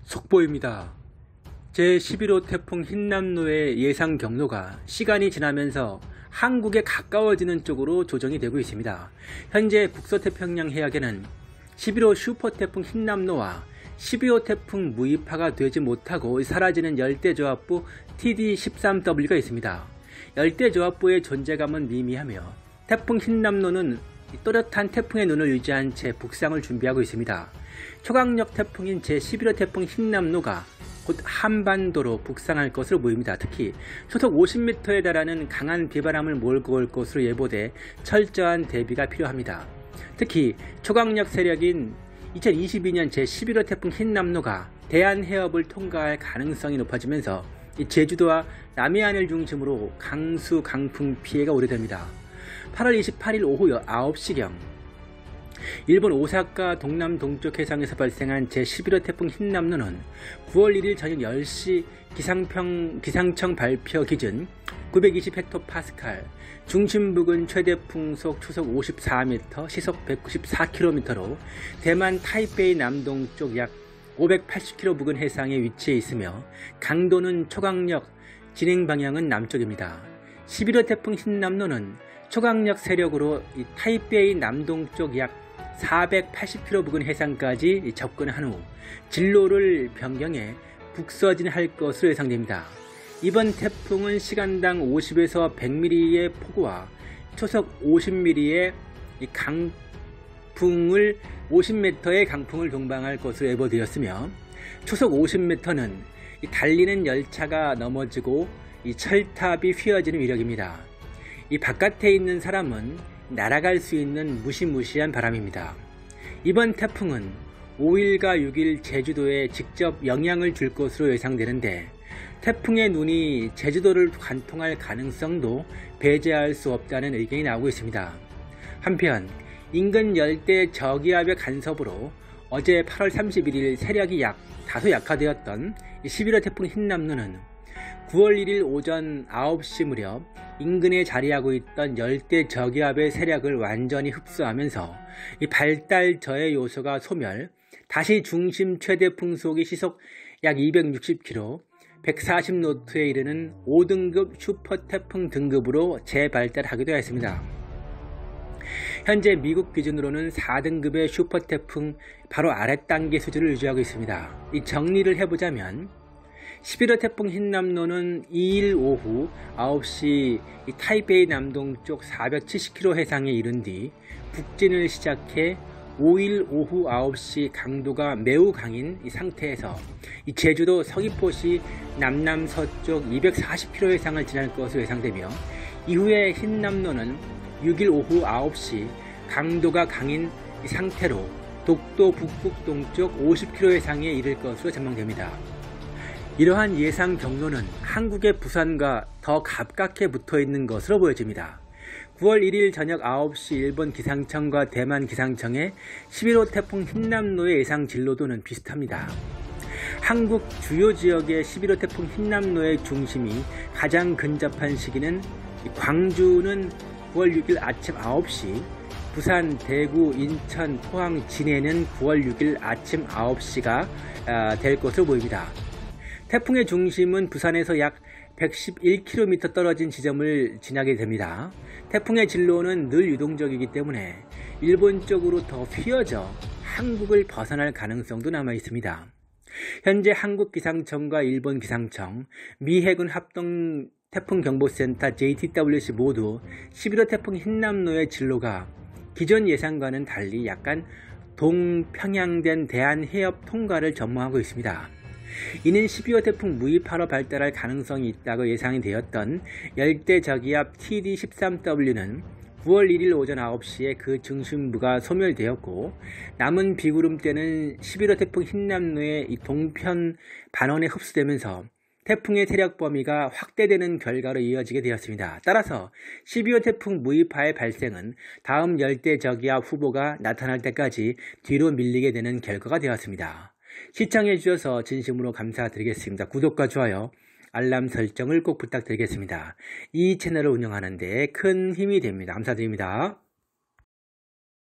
속보입니다. 제11호 태풍 흰남노의 예상 경로가 시간이 지나면서 한국에 가까워지는 쪽으로 조정이 되고 있습니다. 현재 북서태평양 해역에는 11호 슈퍼태풍 흰남노와 12호 태풍 무이파가 되지 못하고 사라지는 열대저하부 TD13W가 있습니다. 열대저하부의 존재감은 미미하며 태풍 흰남노는 또렷한 태풍의 눈을 유지한 채 북상을 준비하고 있습니다. 초강력 태풍인 제11호 태풍 흰남노가 곧 한반도로 북상할 것으로 보입니다. 특히 초속 50m에 달하는 강한 비바람을 몰고 올 것으로 예보돼 철저한 대비가 필요합니다. 특히 초강력 세력인 2022년 제11호 태풍 흰남노가 대한해협을 통과할 가능성이 높아지면서 제주도와 남해안을 중심으로 강수, 강풍 피해가 우려됩니다. 8월 28일 오후 9시경 일본 오사카 동남 동쪽 해상에서 발생한 제11호 태풍 흰남노는 9월 1일 저녁 10시 기상청 발표 기준 920헥토파스칼, 중심 부근 최대 풍속 초속 54m, 시속 194km로 대만 타이베이 남동쪽 약 580km 부근 해상에 위치해 있으며 강도는 초강력, 진행 방향은 남쪽입니다. 11호 태풍 흰남노는 초강력 세력으로 타이베이 남동쪽 약 480km 부근 해상까지 접근한 후 진로를 변경해 북서진할 것으로 예상됩니다. 이번 태풍은 시간당 50에서 100mm의 폭우와 초속 50mm의 강풍을 50m의 강풍을 동반할 것으로 예보되었으며 초속 50m는 달리는 열차가 넘어지고 철탑이 휘어지는 위력입니다. 이 바깥에 있는 사람은 날아갈 수 있는 무시무시한 바람입니다. 이번 태풍은 5일과 6일 제주도에 직접 영향을 줄 것으로 예상되는데 태풍의 눈이 제주도를 관통할 가능성도 배제할 수 없다는 의견이 나오고 있습니다. 한편 인근 열대 저기압의 간섭으로 어제 8월 31일 세력이 다소 약화되었던 11호 태풍 흰남노는 9월 1일 오전 9시 무렵 인근에 자리하고 있던 열대 저기압의 세력을 완전히 흡수하면서 이 발달 저해 요소가 소멸, 다시 중심 최대 풍속이 시속 약 260km, 140노트에 이르는 5등급 슈퍼태풍 등급으로 재발달하기도 했습니다. 현재 미국 기준으로는 4등급의 슈퍼태풍 바로 아랫단계 수준을 유지하고 있습니다. 이 정리를 해보자면 11호 태풍 흰남노는 2일 오후 9시 타이베이 남동쪽 470km 해상에 이른 뒤 북진을 시작해 5일 오후 9시 강도가 매우 강인 상태에서 제주도 서귀포시 남남서쪽 240km 해상을 지날 것으로 예상되며 이후에 흰남노는 6일 오후 9시 강도가 강인 상태로 독도 북북 동쪽 50km 해상에 이를 것으로 전망됩니다. 이러한 예상 경로는 한국의 부산과 더 가깝게 붙어 있는 것으로 보여집니다. 9월 1일 저녁 9시 일본 기상청과 대만 기상청의 11호 태풍 흰남노의 예상 진로도는 비슷합니다. 한국 주요 지역의 11호 태풍 흰남노의 중심이 가장 근접한 시기는 광주는 9월 6일 아침 9시, 부산, 대구, 인천, 포항, 진해는 9월 6일 아침 9시가 될 것으로 보입니다. 태풍의 중심은 부산에서 약 111km 떨어진 지점을 지나게 됩니다. 태풍의 진로는 늘 유동적이기 때문에 일본 쪽으로 더 휘어져 한국을 벗어날 가능성도 남아 있습니다. 현재 한국 기상청과 일본 기상청, 미 해군 합동 태풍경보센터 JTWC 모두 11호 태풍 흰남노의 진로가 기존 예상과는 달리 약간 동평양된 대한해협 통과를 전망하고 있습니다. 이는 12호 태풍 무이파로 발달할 가능성이 있다고 예상이 되었던 열대저기압 TD13W는 9월 1일 오전 9시에 그 중심부가 소멸되었고 남은 비구름대는 11호 태풍 흰남노의 동편 반원에 흡수되면서 태풍의 세력 범위가 확대되는 결과로 이어지게 되었습니다. 따라서 12호 태풍 무이파의 발생은 다음 열대저기압 후보가 나타날 때까지 뒤로 밀리게 되는 결과가 되었습니다. 시청해 주셔서 진심으로 감사드리겠습니다. 구독과 좋아요, 알람 설정을 꼭 부탁드리겠습니다. 이 채널을 운영하는 데 큰 힘이 됩니다. 감사드립니다.